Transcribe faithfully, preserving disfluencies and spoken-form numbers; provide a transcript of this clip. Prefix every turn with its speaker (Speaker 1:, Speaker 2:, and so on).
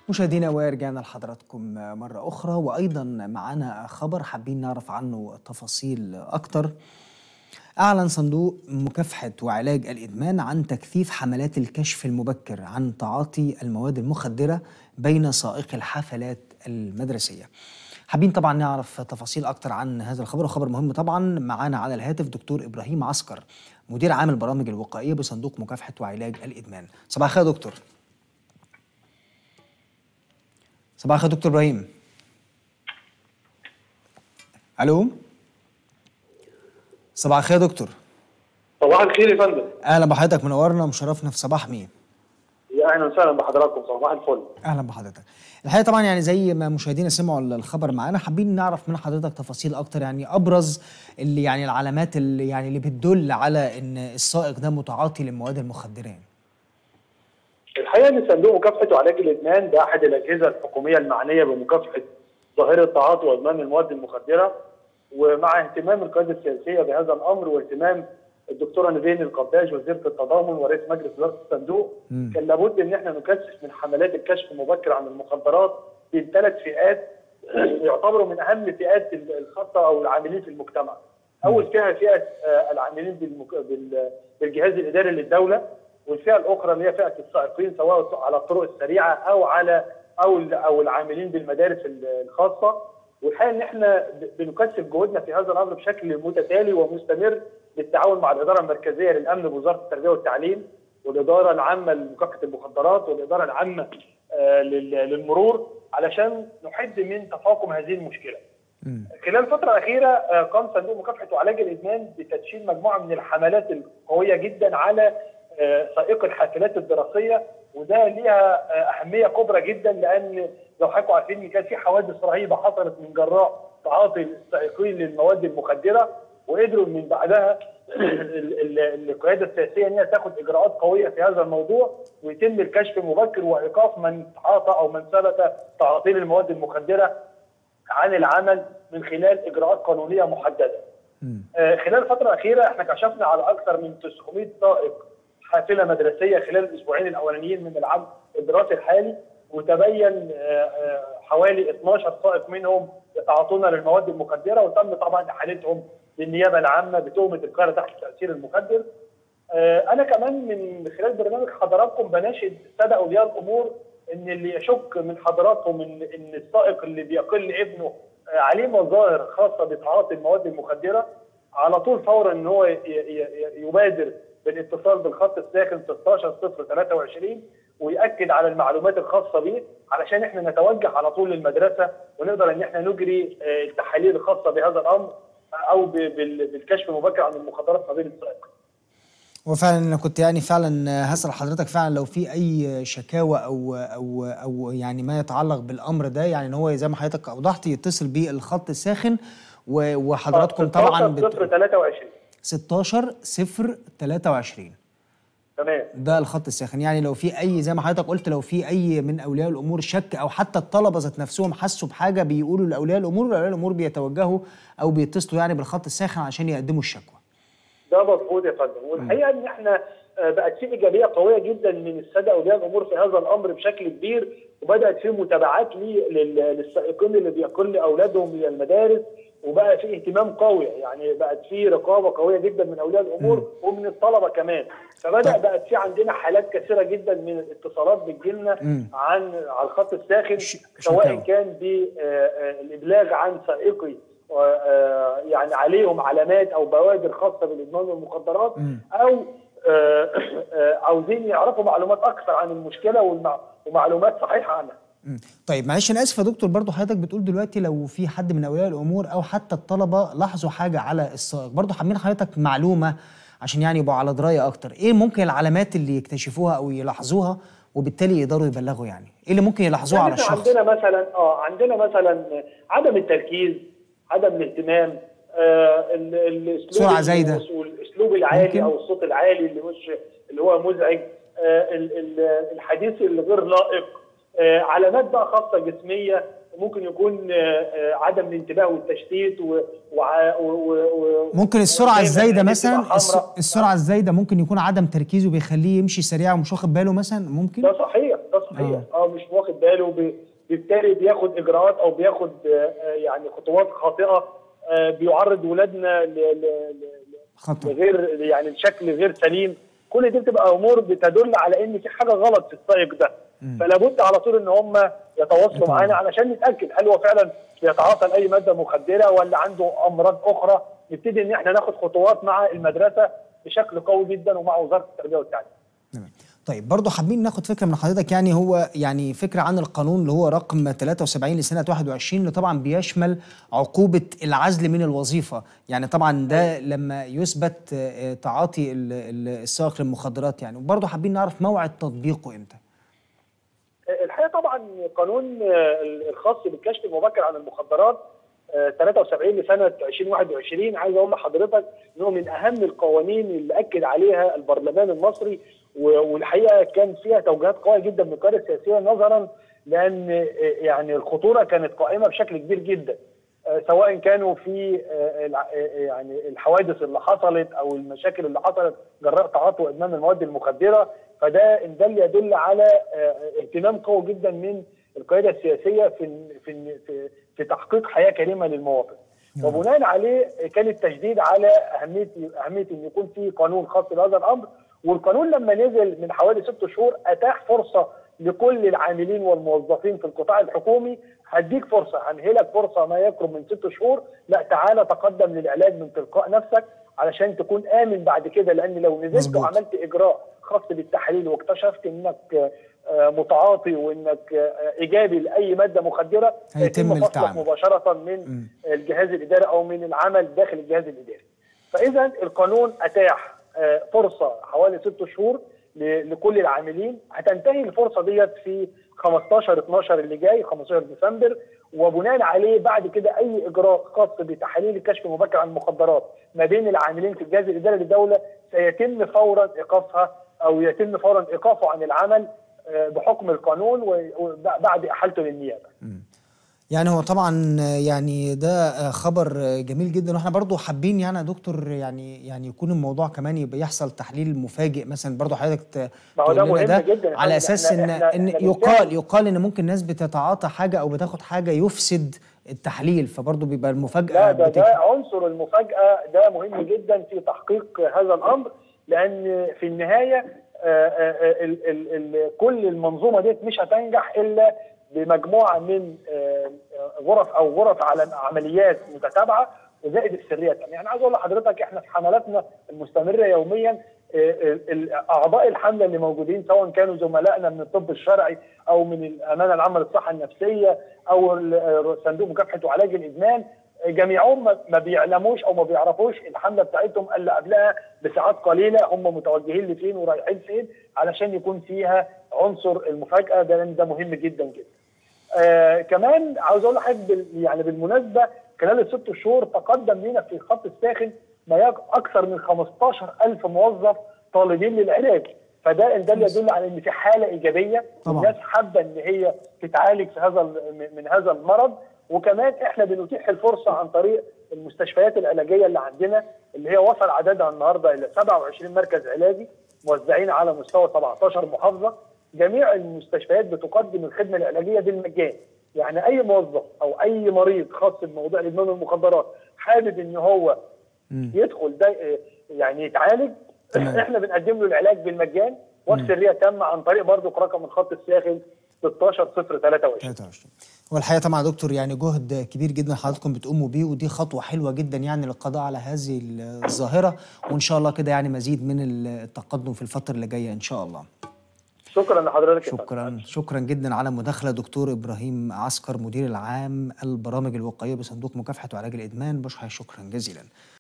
Speaker 1: مشاهدينا ورجعنا لحضراتكم مرة أخرى، وأيضا معنا خبر حابين نعرف عنه تفاصيل أكتر. أعلن صندوق مكافحة وعلاج الإدمان عن تكثيف حملات الكشف المبكر عن تعاطي المواد المخدرة بين سائقي الحافلات المدرسية. حابين طبعا نعرف تفاصيل أكتر عن هذا الخبر، وخبر مهم طبعا. معنا على الهاتف دكتور إبراهيم عسكر، مدير عام البرامج الوقائية بصندوق مكافحة وعلاج الإدمان. صباح الخير يا دكتور. صباح الخير دكتور ابراهيم. الو، صباح الخير يا دكتور.
Speaker 2: صباح الخير يا فندم.
Speaker 1: اهلا بحضرتك، منورنا ومشرفنا في صباح مين.
Speaker 2: يا اهلا وسهلا بحضراتكم، صباح الفل.
Speaker 1: اهلا بحضرتك. الحقيقه طبعا يعني زي ما مشاهدينا سمعوا الخبر معانا، حابين نعرف من حضرتك تفاصيل اكتر، يعني ابرز اللي يعني العلامات اللي يعني اللي بتدل على ان السائق ده متعاطي للمواد المخدره.
Speaker 2: الحقيقه ان صندوق مكافحه وعلاج الادمان ده احد الاجهزه الحكوميه المعنيه بمكافحه ظاهره تعاطي وادمان المواد المخدره، ومع اهتمام القياده السياسيه بهذا الامر واهتمام الدكتوره نيفين القباج وزيره التضامن ورئيس مجلس اداره الصندوق، م. كان لابد ان احنا نكثف من حملات الكشف المبكر عن المخدرات في ثلاث فئات يعتبروا من اهم الفئات الخاصه او العاملين في المجتمع. اول فئه فئه العاملين بالجهاز الاداري للدوله، والفئه الاخرى اللي هي فئه السائقين سواء على الطرق السريعه او على او او العاملين بالمدارس الخاصه. والحقيقه ان احنا بنكثف جهودنا في هذا الامر بشكل متتالي ومستمر بالتعاون مع الاداره المركزيه للامن بوزاره التربيه والتعليم، والاداره العامه لمكافحه المخدرات، والاداره العامه للمرور، علشان نحد من تفاقم هذه المشكله. خلال الفتره الاخيره قام صندوق مكافحه وعلاج الادمان بتدشين مجموعه من الحملات القويه جدا على سائقي الحافلات الدراسيه، وده ليها اهميه كبرى جدا، لان لو حضراتكم عارفين ان كان في حوادث رهيبه حصلت من جراء تعاطي السائقين للمواد المخدره، وقدروا من بعدها القياده السياسيه ان هي تاخد اجراءات قويه في هذا الموضوع، ويتم الكشف المبكر وايقاف من تعاطى او من ثبت تعاطيه للمواد المخدره عن العمل من خلال اجراءات قانونيه محدده. خلال الفتره الاخيره احنا كشفنا على اكثر من تسعمائة سائق حافله مدرسيه خلال الاسبوعين الاولانيين من العام الدراسي الحالي، وتبين حوالي اثناشر سائق منهم يتعاطون للمواد المخدره، وتم طبعا احالتهم للنيابه العامه بتهمه القياده تحت تاثير المخدر. انا كمان من خلال برنامج حضراتكم بناشد الساده اولياء الامور ان اللي يشك من حضراتهم ان ان السائق اللي بيقل ابنه عليه مظاهر خاصه بتعاطي المواد المخدره، على طول فورا ان هو يبادر بالاتصال بالخط الساخن ستاشر صفر تلاتة وعشرين ويأكد على المعلومات الخاصه به، علشان احنا نتوجه على طول للمدرسه ونقدر ان احنا نجري التحاليل الخاصه بهذا الامر او بالكشف المبكر عن المخدرات ما بين السائقين.
Speaker 1: وفعلا انا كنت يعني فعلا هسأل حضرتك فعلا لو في اي شكاوى او او او يعني ما يتعلق بالامر ده، يعني ان هو زي ما حضرتك اوضحت يتصل بالخط الساخن، وحضراتكم طبعا
Speaker 2: ستاشر صفر تلاتة وعشرين
Speaker 1: ستاشر صفر تلاتة وعشرين
Speaker 2: تمام،
Speaker 1: ده الخط الساخن. يعني لو في اي زي ما حضرتك قلت، لو في اي من اولياء الامور شك، او حتى الطلبه ذات نفسهم حسوا بحاجه بيقولوا لاولياء الامور، واولياء الامور بيتوجهوا او بيتصلوا يعني بالخط الساخن عشان يقدموا الشكوى.
Speaker 2: ده مظبوط يا فندم، والحقيقه ان احنا بقت في ايجابيه قويه جدا من الساده اولياء الامور في هذا الامر بشكل كبير، وبدات في متابعات للسائقين اللي بيقل اولادهم من المدارس، وبقى في اهتمام قوي، يعني بقت في رقابه قويه جدا من اولياء الامور م. ومن الطلبه كمان. فبدا طيب. بقت في عندنا حالات كثيره جدا من الاتصالات بتجيلنا عن على الخط الساخن، سواء كان بالابلاغ عن سائقي يعني عليهم علامات او بوادر خاصه بالادمان والمخدرات، او عاوزين يعرفوا معلومات اكثر عن المشكله ومعلومات صحيحه عنها.
Speaker 1: طيب معلش انا اسف يا دكتور، برضه حضرتك بتقول دلوقتي لو في حد من اولياء الامور او حتى الطلبه لاحظوا حاجه على السائق، برضه حابين حضرتك معلومه عشان يعني يبقوا على درايه اكتر، ايه ممكن العلامات اللي يكتشفوها او يلاحظوها وبالتالي يقدروا يبلغوا؟ يعني ايه اللي ممكن يلاحظوه
Speaker 2: يعني
Speaker 1: على الشخص؟
Speaker 2: عندنا مثلا اه عندنا مثلا عدم التركيز، عدم الاهتمام، آه الاسلوب
Speaker 1: سرعه زايده،
Speaker 2: الاسلوب العالي ممكن. او الصوت العالي اللي مش اللي هو مزعج، آه الحديث الغير لائق، آه علامات بقى خاصه جسميه ممكن يكون عدم الانتباه والتشتيت و, و, و, و
Speaker 1: ممكن السرعه الزايده مثلا، السرعه الزايده ممكن يكون عدم تركيزه بيخليه يمشي سريع ومش واخد باله مثلا. ممكن
Speaker 2: ده صحيح ده صحيح اه, آه مش واخد باله، بالتالي بياخد اجراءات او بياخد يعني خطوات خاطئه بيعرض ولادنا لغير يعني لشكل غير سليم. كل دي بتبقى امور بتدل على ان في حاجه غلط في السائق ده. فلا بد على طول ان هم يتواصلوا معانا علشان نتاكد هل هو فعلا بيتعاطى اي ماده مخدره ولا عنده امراض اخرى. نبتدي ان احنا ناخد خطوات مع المدرسه بشكل قوي جدا ومع وزاره التربيه والتعليم.
Speaker 1: طيب برضه حابين ناخد فكره من حضرتك، يعني هو يعني فكره عن القانون اللي هو رقم ثلاثة وسبعين لسنه واحد وعشرين اللي طبعا بيشمل عقوبه العزل من الوظيفه. يعني طبعا ده لما يثبت تعاطي السائق للمخدرات يعني. وبرضه حابين نعرف موعد تطبيقه امتى.
Speaker 2: الحقيقه طبعا قانون الخاص بالكشف المبكر عن المخدرات ثلاثة وسبعين لسنه ألفين وواحد وعشرين، عايز اقول لحضرتك انه من اهم القوانين اللي اكد عليها البرلمان المصري، والحقيقه كان فيها توجيهات قويه جدا من القياده السياسيه نظرا لان يعني الخطوره كانت قائمه بشكل كبير جدا، سواء كانوا في يعني الحوادث اللي حصلت او المشاكل اللي حصلت جراء تعاطي وادمان المواد المخدره. فده ان دل يدل على اهتمام قوي جدا من القياده السياسيه في في في, في تحقيق حياه كريمه للمواطن. وبناء عليه كان التشديد على اهميه اهميه ان يكون في قانون خاص بهذا الامر. والقانون لما نزل من حوالي ست شهور اتاح فرصه لكل العاملين والموظفين في القطاع الحكومي، هديك فرصه هنهلك فرصه ما يقرب من ست شهور، لا تعالى تقدم للعلاج من تلقاء نفسك علشان تكون امن بعد كده. لان لو نزلت وعملت اجراء خاص بالتحليل واكتشفت انك متعاطي وانك ايجابي لاي ماده مخدره،
Speaker 1: هيتم التعامل
Speaker 2: مباشره من م. الجهاز الاداري او من العمل داخل الجهاز الاداري. فاذا القانون اتاح فرصه حوالي ست شهور لكل العاملين، هتنتهي الفرصه ديت في خمستاشر اتناشر اللي جاي خمستاشر ديسمبر. وبناء عليه بعد كده اي اجراء خاص بتحاليل الكشف المبكر عن المخدرات ما بين العاملين في الجهاز الاداري للدوله سيتم فورا ايقافها او يتم فورا ايقافه عن العمل بحكم القانون وبعد احالته للنيابه.
Speaker 1: يعني هو طبعا يعني ده خبر جميل جدا، واحنا برضو حابين يعني يا دكتور يعني يعني يكون الموضوع كمان يبقى يحصل تحليل مفاجئ مثلا. برضو حضرتك
Speaker 2: تقول لنا ده جداً
Speaker 1: على اساس ان ان يقال يقال ان ممكن ناس بتتعاطى حاجه او بتاخد حاجه يفسد التحليل، فبرضو بيبقى المفاجاه.
Speaker 2: لا ده, ده عنصر المفاجاه ده مهم جدا في تحقيق هذا الامر، لان في النهايه آآ آآ ال ال ال كل المنظومه ديت مش هتنجح الا بمجموعه من غرف او غرف على عمليات متتابعه وزائد السريه. يعني عايز اقول لحضرتك احنا في حملاتنا المستمره يوميا اعضاء الحمله اللي موجودين سواء كانوا زملائنا من الطب الشرعي او من الامانه العامه للصحه النفسيه او صندوق مكافحه وعلاج الادمان، جميعهم ما بيعلموش او ما بيعرفوش الحمله بتاعتهم الا قبلها بساعات قليله هم متوجهين لفين ورايحين فين علشان يكون فيها عنصر المفاجاه ده، لان ده مهم جدا جدا. آه كمان عاوز اقول لحضرتك يعني بالمناسبه خلال الست شهور تقدم لنا في الخط الساخن ما اكثر من خمستاشر ألف موظف طالبين للعلاج. فده ده يدل على ان في حاله ايجابيه والناس حابه ان هي تتعالج في هذا من هذا المرض. وكمان احنا بنتيح الفرصه عن طريق المستشفيات العلاجيه اللي عندنا اللي هي وصل عددها النهارده الى سبعة وعشرين مركز علاجي موزعين على مستوى سبعتاشر محافظه. جميع المستشفيات بتقدم الخدمه العلاجيه بالمجان. يعني اي موظف او اي مريض خاص بموضوع الادمان والمخدرات حابب ان هو م. يدخل ده يعني يتعالج، احنا بنقدم له العلاج بالمجان والسريه تامه عن طريق برضه رقم الخط الساخن ستاشر صفر تلاتة وعشرين.
Speaker 1: هو الحقيقه طبعا يا دكتور يعني جهد كبير جدا حضراتكم بتقوموا بيه، ودي خطوه حلوه جدا يعني للقضاء على هذه الظاهره، وان شاء الله كده يعني مزيد من التقدم في الفتره اللي جايه ان شاء الله.
Speaker 2: شكرا لحضرتك.
Speaker 1: شكرا شكرا جدا على مداخله دكتور ابراهيم عسكر مدير العام البرامج الوقائيه بصندوق مكافحه وعلاج الادمان. بشكرك شكرا جزيلا.